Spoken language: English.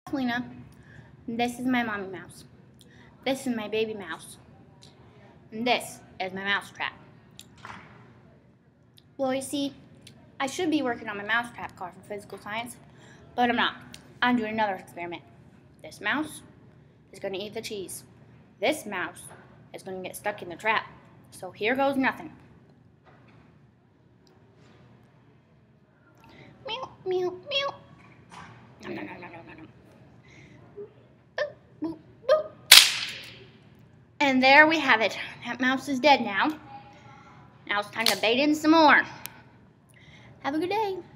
Lena. This is my mommy mouse. This is my baby mouse. And this is my mouse trap. Well, you see, I should be working on my mouse trap card for physical science, but I'm not. I'm doing another experiment. This mouse is going to eat the cheese. This mouse is going to get stuck in the trap. So here goes nothing. Meow, meow, meow. Nom, nom, nom, nom, nom, nom. Boop, boop, boop. And there we have it. That mouse is dead now. Now it's time to bait in some more. Have a good day.